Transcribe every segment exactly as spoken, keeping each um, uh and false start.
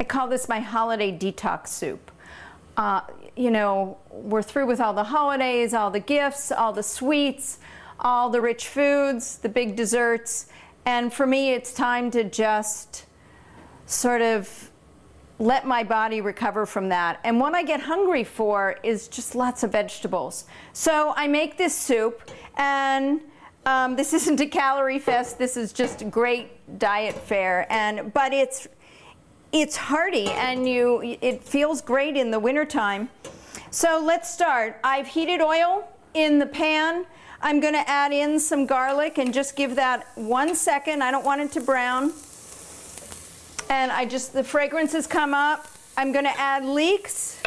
call this my holiday detox soup. Uh, you know, we're through with all the holidays, all the gifts, all the sweets, all the rich foods, the big desserts, and for me it's time to just sort of let my body recover from that. And what I get hungry for is just lots of vegetables. So I make this soup, and um, this isn't a calorie fest, this is just great diet fare, and but it's it's hearty, and you it feels great in the wintertime. So let's start. I've heated oil in the pan. I'm going to add in some garlic and just give that one second. I don't want it to brown. And I just, the fragrance has come up. I'm going to add leeks.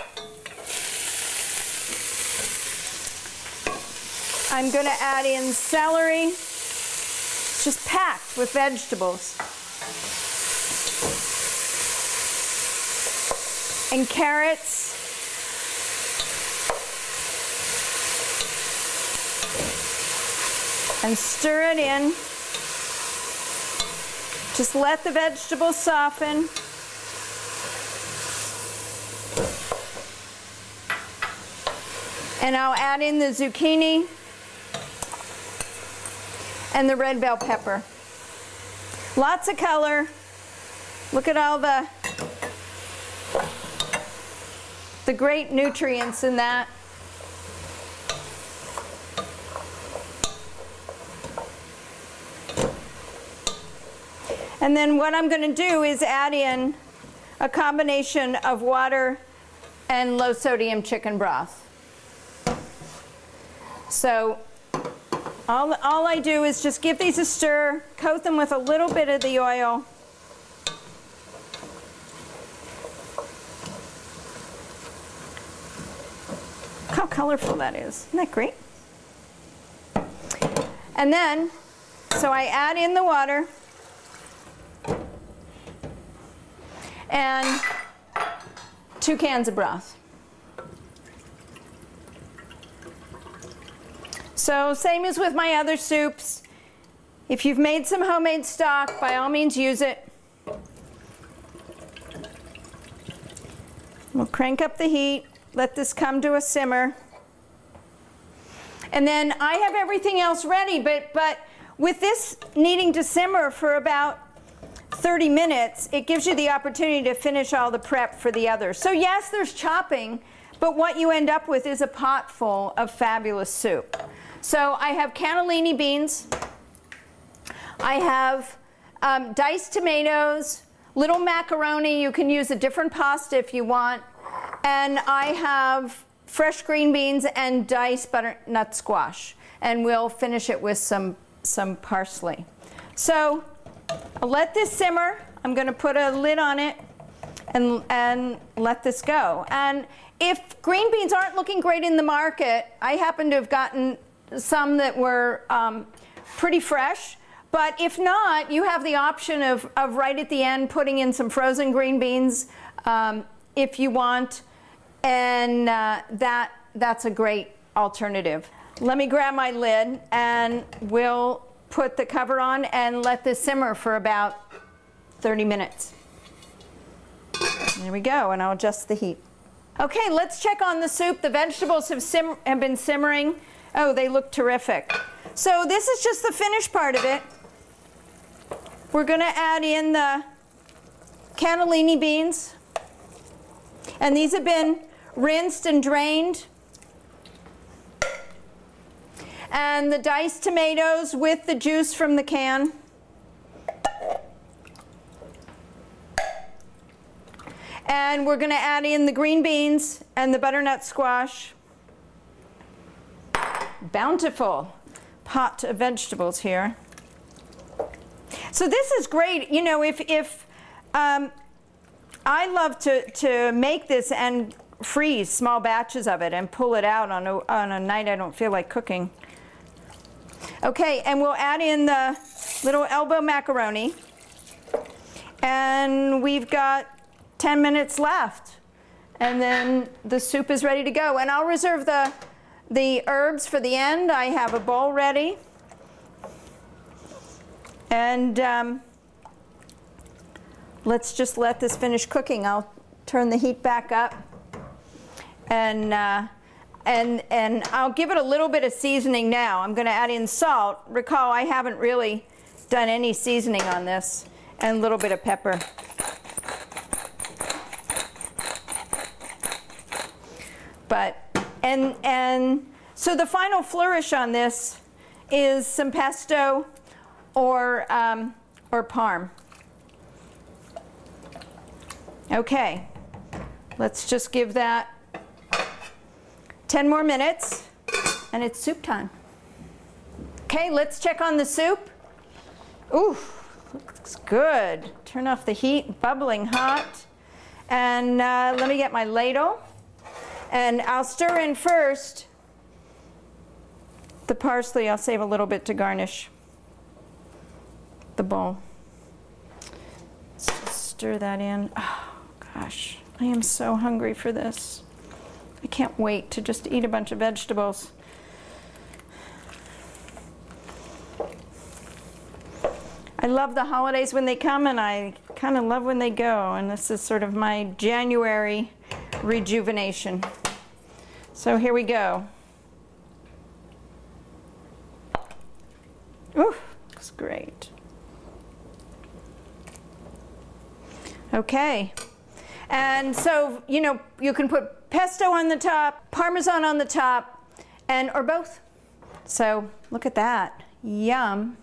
I'm going to add in celery. It's just packed with vegetables. And carrots. And stir it in. Just let the vegetables soften. And I'll add in the zucchini and the red bell pepper. Lots of color. Look at all the, the great nutrients in that. And then what I'm going to do is add in a combination of water and low sodium chicken broth. So all, all I do is just give these a stir, coat them with a little bit of the oil. How colorful that is. Isn't that great? And then, so I add in the water. And two cans of broth. So same as with my other soups. If you've made some homemade stock, by all means use it. We'll crank up the heat, let this come to a simmer. And then I have everything else ready, but, but with this needing to simmer for about thirty minutes, it gives you the opportunity to finish all the prep for the others. So yes, there's chopping, but what you end up with is a pot full of fabulous soup. So I have cannellini beans. I have um, diced tomatoes, little macaroni. You can use a different pasta if you want. And I have fresh green beans and diced butternut squash. And we'll finish it with some, some parsley. So I'll let this simmer. I'm going to put a lid on it and, and let this go. And if green beans aren't looking great in the market, I happen to have gotten some that were um, pretty fresh. But if not, you have the option of, of right at the end putting in some frozen green beans um, if you want. And uh, that, that's a great alternative. Let me grab my lid and we'll put the cover on and let this simmer for about thirty minutes. There we go, and I'll adjust the heat. Okay, let's check on the soup. The vegetables have, sim have been simmering. Oh, they look terrific. So this is just the finished part of it. We're going to add in the cannellini beans. And these have been rinsed and drained. And the diced tomatoes with the juice from the can. And we're going to add in the green beans and the butternut squash. Bountiful pot of vegetables here. So this is great. You know, if, if um, I love to, to make this and freeze small batches of it and pull it out on a, on a night I don't feel like cooking. Okay, and we'll add in the little elbow macaroni. And we've got ten minutes left. And then the soup is ready to go. And I'll reserve the, the herbs for the end. I have a bowl ready. And um, let's just let this finish cooking. I'll turn the heat back up, and uh, and and I'll give it a little bit of seasoning now. I'm going to add in salt. Recall, I haven't really done any seasoning on this, and a little bit of pepper. But and and so the final flourish on this is some pesto or um, or parm. Okay, let's just give that ten more minutes, and it's soup time. Okay, let's check on the soup. Ooh, looks good. Turn off the heat, bubbling hot. And uh, let me get my ladle. And I'll stir in first the parsley. I'll save a little bit to garnish the bowl. Let's just stir that in. Oh, gosh, I am so hungry for this. I can't wait to just eat a bunch of vegetables. I love the holidays when they come, and I kind of love when they go, and this is sort of my January rejuvenation. So here we go. Ooh, looks great. Okay, and so, you know, you can put pesto on the top, Parmesan on the top, and or both. So look at that, yum.